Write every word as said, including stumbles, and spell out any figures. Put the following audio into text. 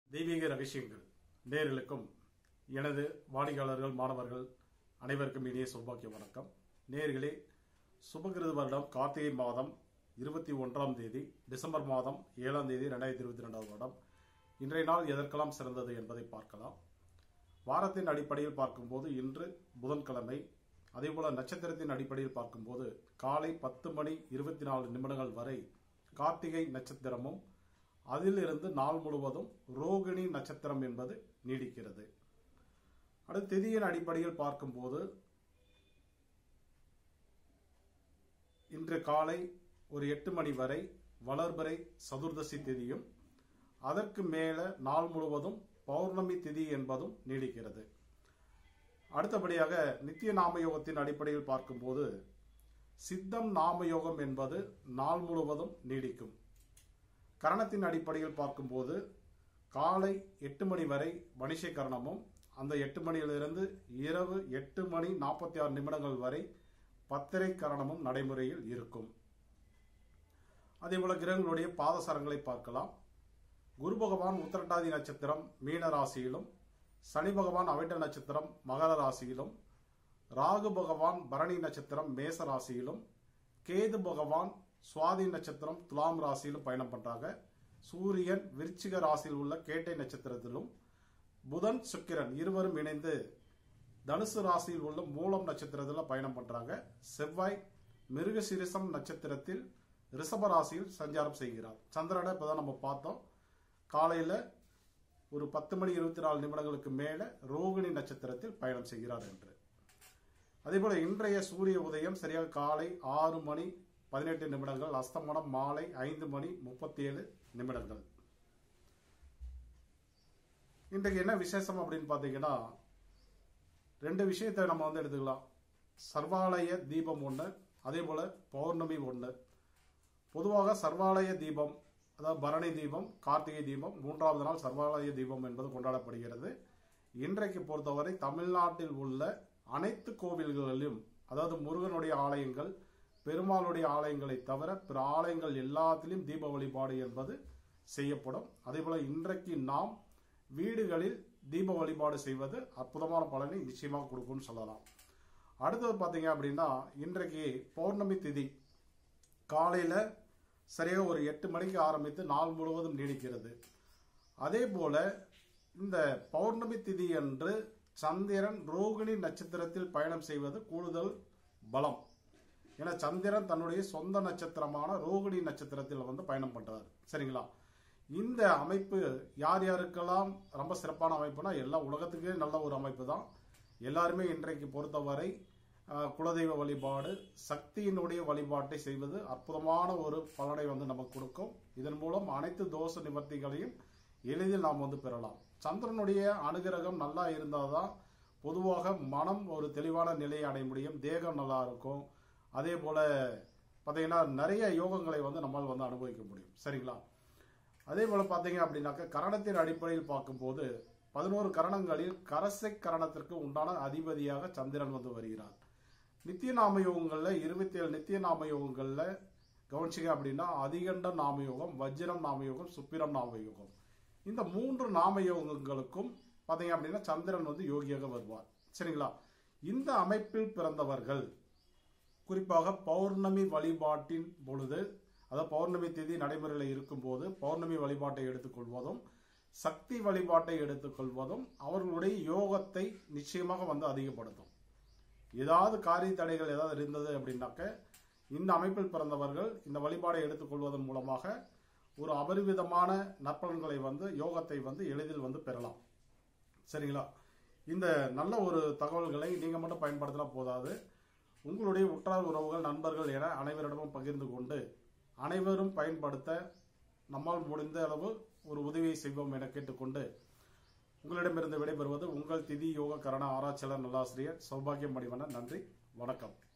தெய்வீக ரகசியங்கள் நேயர்களுக்கும் எனது வாடிக்கையாளர்கள் மாணவர்கள் அனைவருக்கும் இனிய சௌபாக்கிய வணக்கம். நேயர்களே, சுபகிருது வருடம் கார்த்திகை மாதம் இருபத்தி ஒன்றாம் தேதி டிசம்பர் மாதம் ஏழாம் தேதி இரண்டாயிரத்தி இருபத்தி ரெண்டாவது வருடம். இன்றைய நாள் எதற்கெல்லாம் சிறந்தது என்பதை பார்க்கலாம். வாரத்தின் அடிப்படையில் பார்க்கும்போது இன்று புதன்கிழமை. அதேபோல நட்சத்திரத்தின் அடிப்படையில் பார்க்கும்போது காலை பத்து மணி இருபத்தி நாலு நிமிடங்கள் வரை கார்த்திகை நட்சத்திரமும் அதிலிருந்து நாள் முழுவதும் ரோகிணி நட்சத்திரம் என்பது நீடிக்கிறது. அடுத்த திதியின் அடிப்படையில் பார்க்கும்போது இன்று காலை ஒரு எட்டு மணி வரை வளர்பிறை சதுர்தசி திதியும் அதற்கு மேல நாள் முழுவதும் பௌர்ணமி திதி என்பதும் நீடிக்கிறது. அடுத்தபடியாக நித்திய நாமயோகத்தின் அடிப்படையில் பார்க்கும்போது சித்தம் நாமயோகம் என்பது நாள் முழுவதும் நீடிக்கும். கரணத்தின் அடிப்படையில் பார்க்கும்போது காலை எட்டு மணி வரை வணிசை கரணமும் அந்த எட்டு மணியிலிருந்து இரவு எட்டு மணி நாற்பத்தி ஆறு நிமிடங்கள் வரை பத்திரை கரணமும் நடைமுறையில் இருக்கும். அதேபோல கிரகங்களுடைய பாதசரங்களை பார்க்கலாம். குரு பகவான் உத்திரட்டாதி நட்சத்திரம் மீன ராசியிலும், சனி பகவான் அவிட்ட நட்சத்திரம் மகர ராசியிலும், ராகு பகவான் பரணி நட்சத்திரம் மேச ராசியிலும், கேது பகவான் சுவாதி நட்சத்திரம் துலாம் ராசியிலும் பயணம் பண்றாங்க. சூரியன் விருச்சிக ராசியில் உள்ள கேட்டை நட்சத்திரத்திலும், புதன் சுக்கிரன் இருவரும் இணைந்து தனுசு ராசியில் உள்ள மூலம் நட்சத்திரத்தில் பயணம் பண்றாங்க. செவ்வாய் மிருகசிரிசம் நட்சத்திரத்தில் ரிஷப ராசியில் சஞ்சாரம் செய்கிறார். சந்திரனை இப்பதான் நம்ம பார்த்தோம். காலையில ஒரு பத்து மணி இருபத்தி நாலு நிமிடங்களுக்கு மேல ரோகிணி நட்சத்திரத்தில் பயணம் செய்கிறார் என்று. அதே போல இன்றைய சூரிய உதயம் சரியாக காலை ஆறு மணி பதினெட்டு நிமிடங்கள், அஸ்தமனம் மாலை ஐந்து மணி முப்பத்தி ஏழு நிமிடங்கள். இன்றைக்கு என்ன விசேஷம் அப்படின்னு பாத்தீங்கன்னா, ரெண்டு விஷயத்தை நம்ம வந்து எடுத்துக்கலாம். சர்வாலய தீபம் ஒண்ணு, அதே போல பௌர்ணமி ஒண்ணு. பொதுவாக சர்வாலய தீபம், அதாவது பரணி தீபம், கார்த்திகை தீபம், மூன்றாவது நாள் சர்வாலய தீபம் என்பது கொண்டாடப்படுகிறது. இன்றைக்கு பொறுத்தவரை தமிழ்நாட்டில் உள்ள அனைத்து கோவில்களிலும், அதாவது முருகனுடைய ஆலயங்கள், பெருமாளுடைய ஆலயங்களை தவிர பிற ஆலயங்கள் எல்லாத்திலும் தீப வழிபாடு என்பது செய்யப்படும். அதே போல இன்றைக்கு நாம் வீடுகளில் தீப வழிபாடு செய்வது அற்புதமான பலனை நிச்சயமாக கொடுக்கும்னு சொல்லலாம். அடுத்தது பாத்தீங்க அப்படின்னா, இன்றைக்கு பௌர்ணமி திதி காலையில சரியாக ஒரு எட்டு மணிக்கு ஆரம்பித்து நாள் முழுவதும் நீடிக்கிறது. அதே போல இந்த பௌர்ணமி திதி அன்று சந்திரன் ரோகிணி நட்சத்திரத்தில் பயணம் செய்வது கூடுதல் பலம். ஏன்னா சந்திரன் தன்னுடைய சொந்த நட்சத்திரமான ரோகிணி நட்சத்திரத்தில் வந்து பயணம் பண்றாரு. சரிங்களா? இந்த அமைப்பு யார் யாருக்கெல்லாம் ரொம்ப சிறப்பான அமைப்புனா, எல்லா உலகத்துக்கே நல்ல ஒரு அமைப்பு தான். எல்லாருமே இன்றைக்கு பொறுத்தவரை குலதெய்வ வழிபாடு, சக்தியினுடைய வழிபாட்டை செய்வது அற்புதமான ஒரு பலனை வந்து நமக்கு கொடுக்கும். இதன் மூலம் அனைத்து தோஷ நிவர்த்திகளையும் எளிதில் நாம் வந்து பெறலாம். சந்திரனுடைய அனுகிரகம் நல்லா இருந்தால்தான் பொதுவாக மனம் ஒரு தெளிவான நிலையை அடைய முடியும், தேகம் நல்லா இருக்கும். அதே போல பாத்தீங்கன்னா நிறைய யோகங்களை வந்து நம்மால் வந்து அனுபவிக்க முடியும். சரிங்களா? அதே போல பாத்தீங்க அப்படின்னாக்க கரணத்தின் அடிப்படையில் பார்க்கும்போது பதினோரு கரணங்களில் கரசை கரணத்திற்கு உண்டான அதிபதியாக சந்திரன் வந்து வருகிறார். நித்திய நாம யோகங்கள்ல இருபத்தி ஏழு நித்திய நாம யோகங்கள்ல கவனிச்சிங்க அப்படின்னா அதிகண்ட நாமயோகம், வஜ்ரம் நாமயோகம், சுப்பிரம் நாமயோகம், இந்த மூன்று நாம யோகங்களுக்கும் பாத்தீங்க அப்படின்னா சந்திரன் வந்து யோகியாக வருவார். சரிங்களா? இந்த அமைப்பில் பிறந்தவர்கள் குறிப்பாக பௌர்ணமி வழிபாட்டின் பொழுது, அதாவது பௌர்ணமி திதி நடைமுறையில் இருக்கும் போது பௌர்ணமி வழிபாட்டை எடுத்துக்கொள்வதும் சக்தி வழிபாட்டை எடுத்துக்கொள்வதும் அவர்களுடைய யோகத்தை நிச்சயமாக வந்து அதிகப்படுத்தும். ஏதாவது காரிய தடைகள் ஏதாவது இருந்தது அப்படின்னாக்க இந்த அமைப்பில் பிறந்தவர்கள் இந்த வழிபாடை எடுத்துக்கொள்வதன் மூலமாக ஒரு அபரிவிதமான நற்பலன்களை வந்து யோகத்தை வந்து எளிதில் வந்து பெறலாம். சரிங்களா? இந்த நல்ல ஒரு தகவல்களை நீங்க மட்டும் பயன்படுத்தினா போதாது, உங்களுடைய உற்றார் உறவுகள் நண்பர்கள் என அனைவரிடமும் பகிர்ந்து கொண்டு அனைவரும் பயன்படுத்த நம்மால் முடிந்த அளவு ஒரு உதவியை செய்வோம் என கேட்டுக்கொண்டு உங்களிடமிருந்து விடைபெறுவது உங்கள் திதி யோக கரண ஆராய்ச்சியாளர் நல்லாசிரியர் சௌபாகியம் மணிவண்ணன். நன்றி, வணக்கம்.